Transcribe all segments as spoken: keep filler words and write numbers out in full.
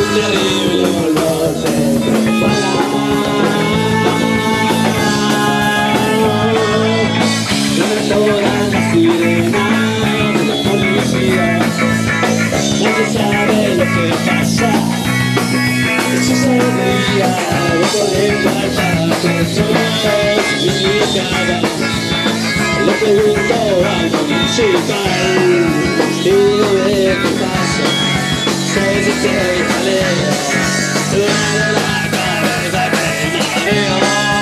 terrible olor de profanar. Todas las sirenas de la policía, nadie sabe lo que pasa. Eso se veía recorriendo al patrón y cada le preguntó al municipal y no ve qué pasa. Se dice italiano, le da la cabeza que mareo.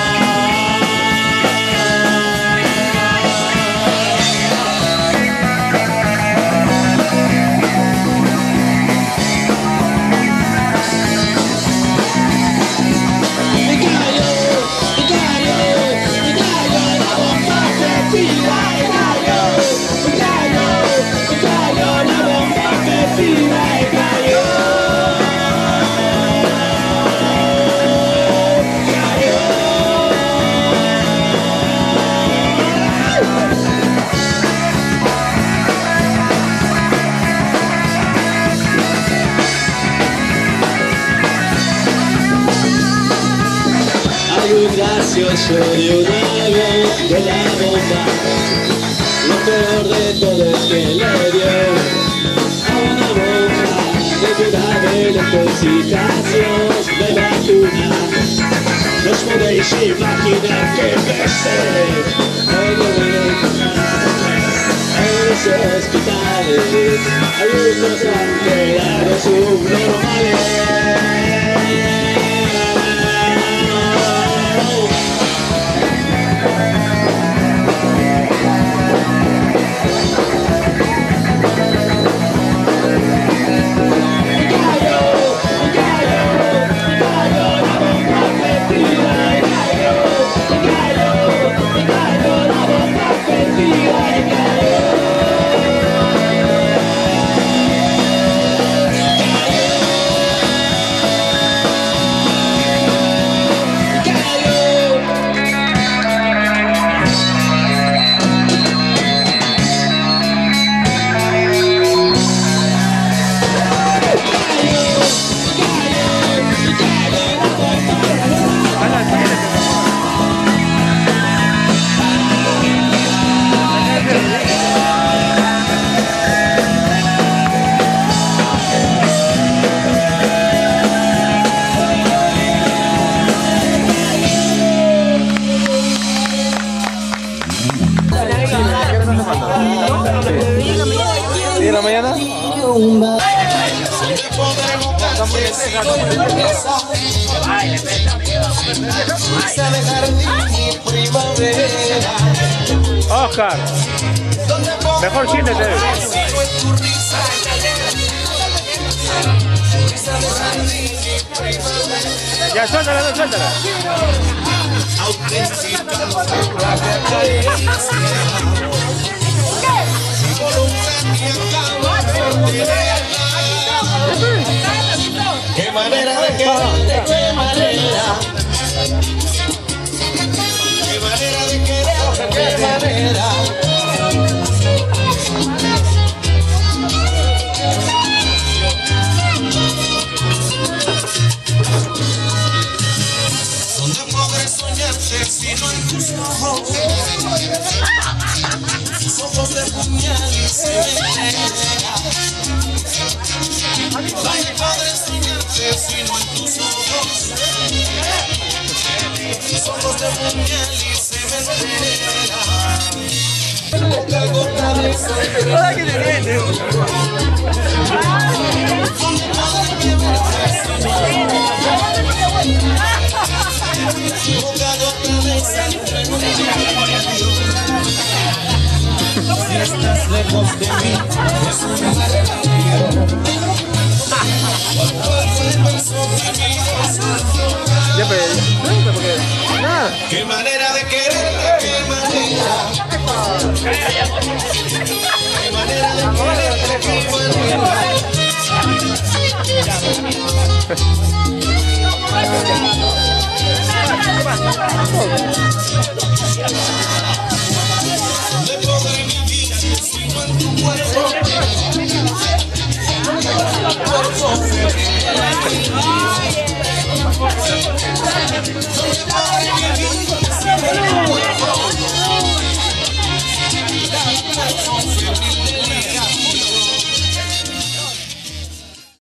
Gracioso de un avión de la bomba, lo peor de todo es que le dio a una bomba de grave intoxicación de vacuna. No os podéis imaginar que pese hoy lo voy a encontrar en los hospitales. Hay unos alterados subnormales. ¿Y en la mañana? Oscar, mejor siéntete. Ya, suéltala, suéltala. Qué manera de quererte, qué manera. Qué manera de quererte, qué manera. ¿Dónde podré soñarte si no en tus ojos? Tus ojos de puñal y cementera. ¿Dónde podré soñarte si no en tus ojos? Tus ojos de puñal y cementera. Poca gota de sangre. Hola, ¿qué te sientes? Poca gota de sangre en un si estás lejos de mí, es una maravilla. Ya, pero, porque, nada. Qué manera de quererte, qué manera. Qué manera de quererte, qué manera. ¿Dónde podré vivir si no en tu cuerpo? Cuerpo femenino.